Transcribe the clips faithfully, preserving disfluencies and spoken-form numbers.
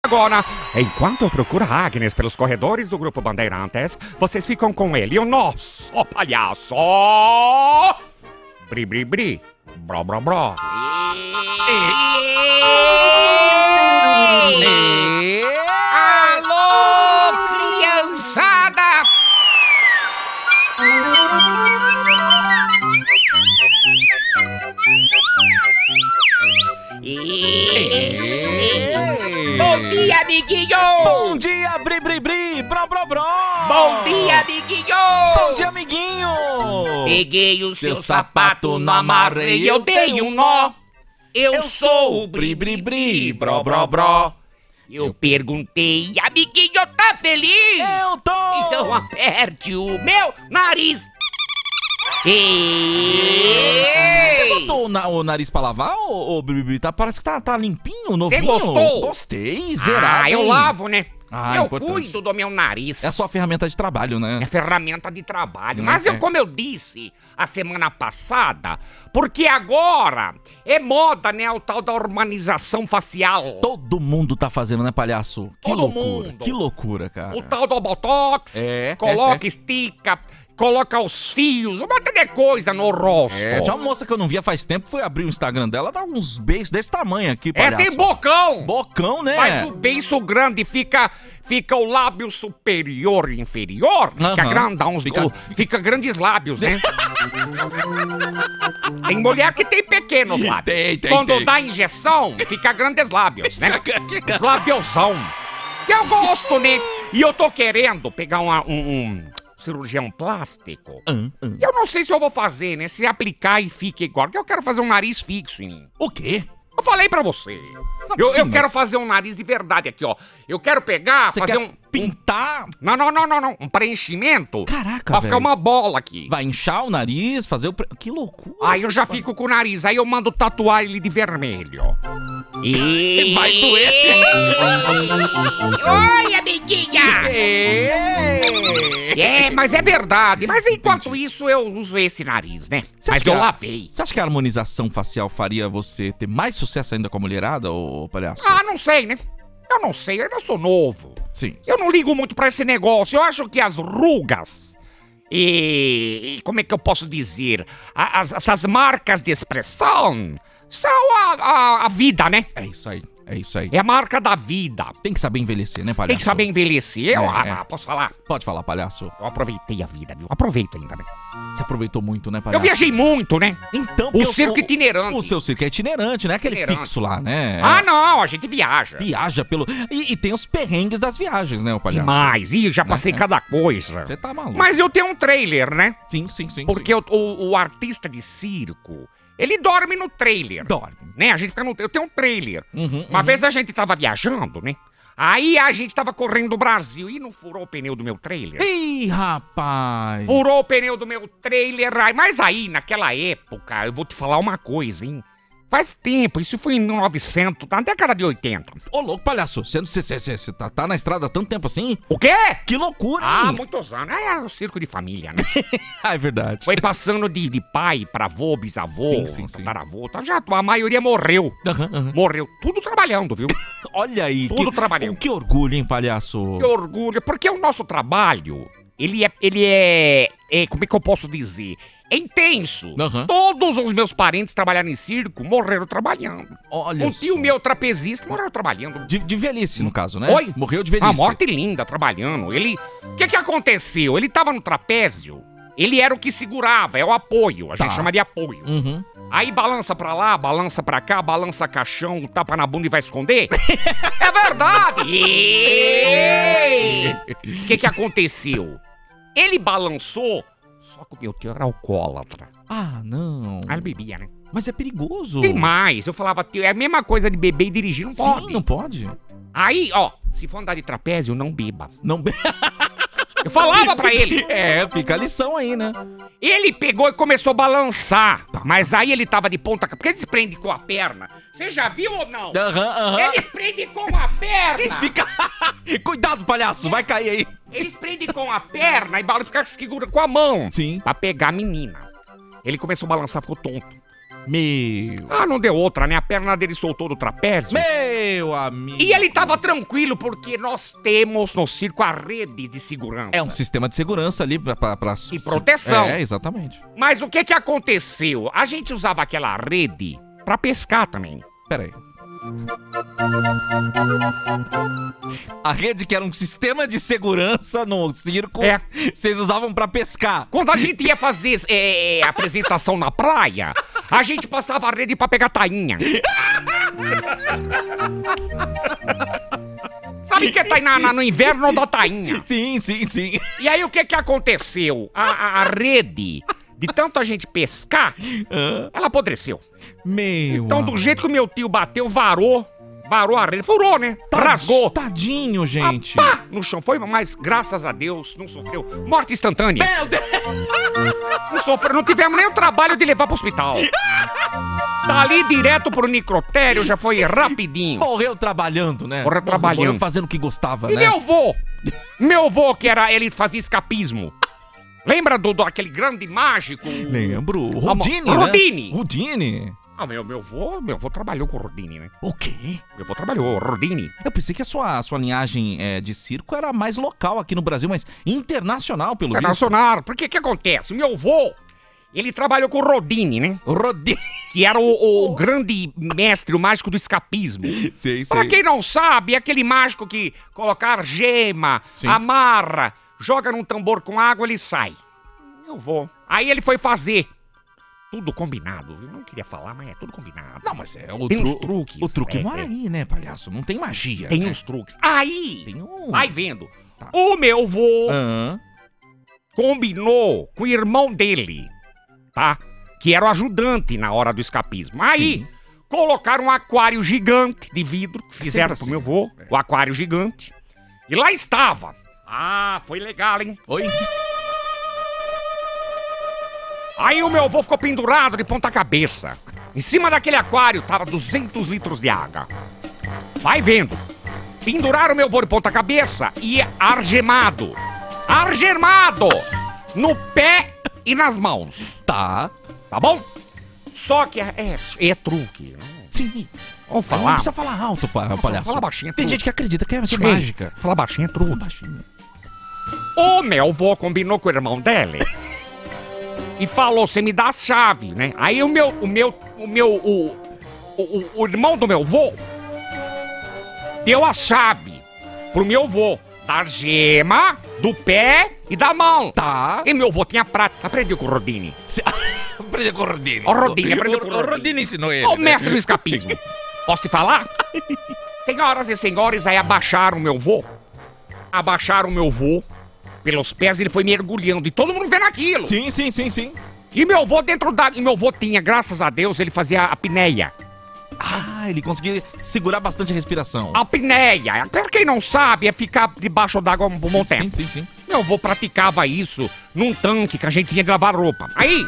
Agora, enquanto eu procuro a Agnes pelos corredores do Grupo Bandeirantes, vocês ficam com ele, o nosso palhaço. Bri, bri, bri. Bró, bró, bró. Alô, criançada! Bom dia, amiguinho! Bom dia, Bri Bri Bri, Bró Bró Bró! Bom dia, amiguinho! Bom dia, amiguinho! Peguei o seu sapato, não amarrei, eu dei um nó. Eu, eu sou o Bri Bri Bri, Bró Bró Bró. Eu perguntei, amiguinho, tá feliz? Eu tô! Então aperte o meu nariz. E... Você botou o, na, o nariz pra lavar, ô, ô Bri Bri Bri? Tá, parece que tá, tá limpinho, novinho. Você gostou? Gostei, zerado. Ah, eu hein? lavo, né? Ah, eu importante. cuido do meu nariz. É a sua ferramenta de trabalho, né? É ferramenta de trabalho. Não Mas é? eu, como eu disse a semana passada, porque agora é moda, né, o tal da harmonização facial. Todo mundo tá fazendo, né, palhaço? Que Todo loucura, mundo. que loucura, cara. O tal do Botox, É, coloca, é, é. estica, coloca os fios, um monte de coisa no rosto. É, tinha uma moça que eu não via faz tempo, foi abrir o Instagram dela, dá uns beijos desse tamanho aqui, É, palhaço. tem bocão. Bocão, né? Mas o beiço grande fica, fica o lábio superior e inferior. Fica Aham. grandão, os- Fica- o- fica grandes lábios, né? Tem mulher que tem pequenos lábios. Tem, tem, Quando tem. dá injeção, fica grandes lábios, né? Os labiosão. Que eu gosto, né? E eu tô querendo pegar uma- um, um cirurgião plástico. Hum, hum. Eu não sei se eu vou fazer, né? Se aplicar e fica igual. Porque eu quero fazer um nariz fixo em mim. O quê? Eu falei pra você. Não, eu sim, eu quero mas- fazer um nariz de verdade aqui, ó. Eu quero pegar, Você fazer quer um, um... pintar? Não, não, não, não, não. Um preenchimento. Caraca, Pra ficar velho. uma bola aqui. Vai inchar o nariz, fazer o... pre- Que loucura. Aí eu já fico com o nariz. Aí eu mando tatuar ele de vermelho. E... Vai doer. Oi, amiguinha! É. É, mas é verdade. Mas enquanto isso, eu uso esse nariz, né? Você Mas acha eu que a- lavei. Você acha que a harmonização facial faria você ter mais sucesso ainda com a mulherada, ô palhaço? Ah, não sei, né? Eu não sei, eu ainda sou novo. Sim. Eu não ligo muito pra esse negócio. Eu acho que as rugas e, e como é que eu posso dizer? A- as- essas marcas de expressão são a, a, a vida, né? É isso aí, é isso aí. É a marca da vida. Tem que saber envelhecer, né, palhaço? Tem que saber envelhecer. Eu, É, ah, é. ah, posso falar? Pode falar, palhaço. Eu aproveitei a vida, viu? Aproveito ainda, né? Você aproveitou muito, né, Eu palhaço? viajei muito, né? Então, O porque eu circo sou- itinerante. O seu circo é itinerante, né? Aquele Itinerante. fixo lá, né? Ah, não, a gente viaja. Viaja pelo... E, e tem os perrengues das viagens, né, o palhaço? Demais. Ih, já passei É. cada coisa. Você tá maluco. Mas eu tenho um trailer, né? Sim, sim, sim. Porque o, o, o artista de circo, ele dorme no trailer. sim. Dorme. Né? A gente fica no... Eu tenho um trailer. Uhum, Uma uhum. vez a gente tava viajando, né? Aí a gente tava correndo o Brasil e não furou o pneu do meu trailer. Ih, rapaz. Furou o pneu do meu trailer. Ai, mas aí, naquela época, eu vou te falar uma coisa, hein? Faz tempo, isso foi em mil e novecentos, na década de oitenta. Ô, louco, palhaço. Você, você, você, você tá, tá na estrada há tanto tempo assim? O quê? Que loucura, Ah, hein? muitos anos. É o circo de família, né? Ah, é verdade. Foi passando de, de pai pra avô, bisavô, Sim, sim, sim. tataravô. Tá, já, a maioria morreu. Aham, aham. Morreu. Tudo trabalhando, viu? Olha aí. Tudo que, trabalhando. Que orgulho, hein, palhaço? Que orgulho. Porque o nosso trabalho, ele é, ele é, é, como é que eu posso dizer? É intenso. Aham. Todos os meus parentes trabalharam em circo, morreram trabalhando. Olha Um tio só. meu trapezista morreu trabalhando. De, de velhice, no caso, né? Oi? Morreu de velhice. Uma morte linda, trabalhando. Ele... O que que aconteceu? Ele tava no trapézio, ele era o que segurava, é o apoio, a gente Tá. chama de apoio. Uhum. Aí balança pra lá, balança pra cá, balança caixão, tapa na bunda e vai esconder? É verdade! E- O que que aconteceu? Ele balançou, só que o meu tio era alcoólatra. Ah, não. Aí ele bebia, né? Mas é perigoso. Tem mais, eu falava, tio, é a mesma coisa de beber e dirigir, não pode. Sim, não pode. Aí, ó, se for andar de trapézio, não beba. Não... be- Eu falava pra ele. É, fica a lição aí, né? Ele pegou e começou a balançar. Tá. Mas aí ele tava de ponta... Porque eles prendem com a perna. Você já viu ou não? Aham, aham. Eles prendem com a perna. E fica... Cuidado, palhaço, vai cair aí. Eles prendem com a perna e bala fica segura com a mão. Sim. Pra pegar a menina. Ele começou a balançar, ficou tonto. Meu. Ah, não deu outra, né? A perna dele soltou do trapézio. Meu amigo. E ele tava tranquilo, porque nós temos no circo a rede de segurança. É um sistema de segurança ali pra... pra, pra... E proteção. É, exatamente. Mas o que que aconteceu? A gente usava aquela rede pra pescar também. Pera aí. A rede que era um sistema de segurança no circo, É. vocês usavam pra pescar. Quando a gente ia fazer é, apresentação na praia, a gente passava a rede pra pegar tainha. Sabe que é tainha na- no inverno da tainha? Sim, sim, sim. E aí o que que aconteceu? A, a- a rede, de tanto a gente pescar, ela apodreceu. Meu. Então do jeito que o meu tio bateu, varou, varou a rede, furou, né? Tad- Rasgou. Tadinho, gente. Pá, no chão foi, mas graças a Deus não sofreu. Morte instantânea. Meu Deus. Não sofreu, não tivemos nem o trabalho de levar pro hospital. Dali direto pro necrotério, já foi rapidinho. Morreu trabalhando, né? Morreu trabalhando. Morreu fazendo o que gostava, E né? meu avô? Meu avô, que era, ele fazia escapismo. Lembra do, do aquele grande mágico? Lembro. Rodine, né? Rodine. Rodine. Ah, meu, meu avô, meu avô trabalhou com o Rodine, né? O quê? Meu avô trabalhou, Rodine. Eu pensei que a sua, a sua linhagem é, de circo era mais local aqui no Brasil, mas internacional, pelo visto. Internacional. Porque o que acontece? Meu avô, ele trabalhou com o Rodine, né? Rodine. Que era o, o grande mestre, o mágico do escapismo. Sei, Pra sei. quem não sabe, é aquele mágico que colocar gema, Sim. amarra, joga num tambor com água, ele sai. Eu vou. Aí ele foi fazer. Tudo combinado, viu? Não queria falar, mas é tudo combinado. Não, mas é o, Tem tru- uns truques. o truque É, mora é. aí, né, palhaço? Não tem magia. Tem né? uns truques. Aí, Tem um... vai vendo. Tá. O meu vô Aham. combinou com o irmão dele, tá? Que era o ajudante na hora do escapismo. Aí, Sim. colocaram um aquário gigante de vidro, fizeram pro assim. meu vô, o aquário gigante. E lá estava. Ah, foi legal, hein? Oi? Aí o meu avô ficou pendurado de ponta cabeça. Em cima daquele aquário tava duzentos litros de água. Vai vendo. Penduraram o meu avô de ponta cabeça e argemado. Argemado! No pé e nas mãos. Tá. Tá bom? Só que é, é, é truque. Sim. Vamos Não falar? precisa falar alto, pa- palhaço. Fala baixinho, é Tem truque. gente que acredita que é, que é Ei, mágica. Fala baixinho, é Fala truque. baixinho. O meu avô combinou com o irmão dele e falou: você me dá a chave, né? Aí o meu, o meu, o meu, o, o, o irmão do meu avô deu a chave pro meu avô da gema, do pé e da mão. Tá. E meu avô tinha prática. Aprendeu com o Rodine. Se... Aprendeu com o Rodine. O Rodine, aprendeu com o O Rodine. Rodine ensinou ele. O né? mestre do escapismo. Posso te falar? Senhoras e senhores, aí abaixaram o meu vô. Abaixaram o meu vô pelos pés, ele foi mergulhando. E todo mundo vendo aquilo. Sim, sim, sim, sim. E meu vô dentro da... E meu vô tinha, graças a Deus, ele fazia a apneia. Ah, ele conseguia segurar bastante a respiração. A apneia, pra quem não sabe, é ficar debaixo d'água um bom sim, tempo. sim, sim, sim. Meu vô praticava isso num tanque que a gente tinha de lavar roupa. Aí...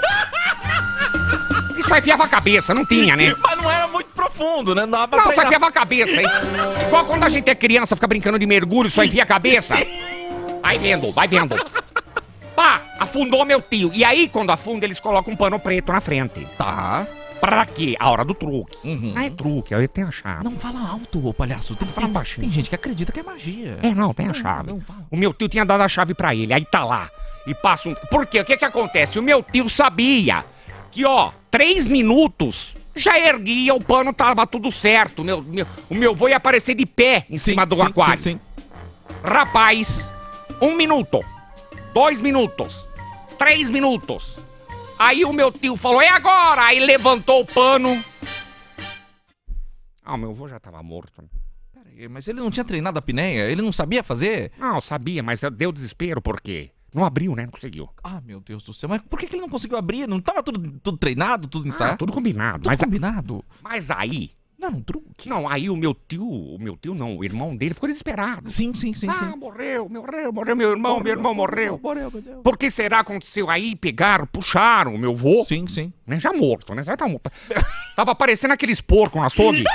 Isso aí enfiava a cabeça, não tinha, né? Mas não era muito profundo, né? Não dava pra Não, só treinar. enfiava a cabeça, hein? Igual quando a gente é criança, fica brincando de mergulho, só enfia a cabeça. Vai vendo, vai vendo. Pá, afundou meu tio. E aí, quando afunda, eles colocam um pano preto na frente. Tá. Pra quê? A hora do truque. Uhum. Não é truque, eu tenho a chave. Não fala alto, ô palhaço. Tem, Fala tem, baixinho. tem gente que acredita que é magia. É, não, tem a Não, chave. não fala. O meu tio tinha dado a chave pra ele, aí tá lá. E passa um... Por quê? O que que acontece? O meu tio sabia que, ó, três minutos já erguia, o pano tava tudo certo. Meu, meu, o meu vô ia aparecer de pé em Sim, cima do sim, aquário. Sim, sim. Rapaz, um minuto, dois minutos, três minutos. Aí o meu tio falou, é agora! Aí levantou o pano. Ah, o meu avô já tava morto, né? Peraí, mas ele não tinha treinado a apneia? Ele não sabia fazer? Não, eu sabia, mas deu desespero, por quê? Não abriu, né? Não conseguiu. Ah, meu Deus do céu. Mas por que, que ele não conseguiu abrir? Não tava tudo, tudo treinado, tudo Ah, ensaiado? tudo combinado. Tudo Mas, combinado? mas aí... Não, um truque. Não, aí o meu tio, o meu tio não, o irmão dele ficou desesperado. Sim, sim, sim, ah, sim. morreu, morreu, morreu meu irmão, meu irmão morreu. Morreu, meu Deus. Por que será que aconteceu? Aí pegaram, puxaram o meu vô, Sim, sim. né, já morto, né? Já tá morto. Tava parecendo aqueles porcos no açougue.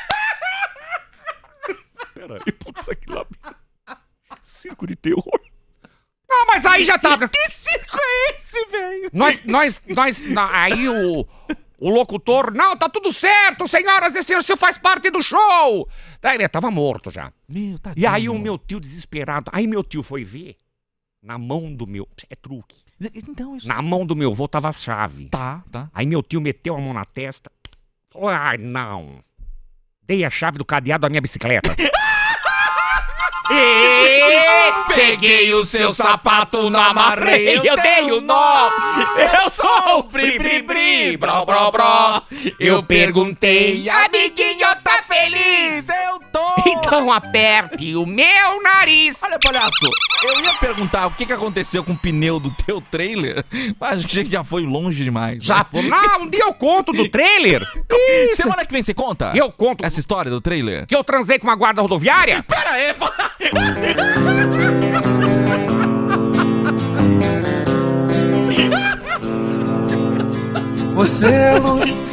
Peraí, putz, aquilo lá... Circo de terror. Ah, mas aí já tava... Que circo é esse, velho? Nós, nós, nós... na- Aí o... O locutor, não, tá tudo certo, senhoras e senhores, isso faz parte do show. Daí ele tava morto já. Meu, tadinho. E aí o meu tio desesperado, aí meu tio foi ver, na mão do meu, é truque, Então, isso... na mão do meu avô tava a chave. Tá, tá. Aí meu tio meteu a mão na testa, falou, ai não, dei a chave do cadeado da minha bicicleta. E peguei o seu sapato, não amarrei, eu dei o nó. Eu sou o bri bri bri, bro bro bro. Eu perguntei, amiguinho, tá feliz? Eu tô! Então aperte o meu nariz. Olha, palhaço, eu ia perguntar o que, que aconteceu com o pneu do teu trailer, mas acho que a gente já foi longe demais. Já né? foi. Não, um dia eu conto do trailer. Isso. Semana que vem você conta? Eu conto Essa história do trailer? que eu transei com uma guarda rodoviária. Pera aí, pô. Você é luz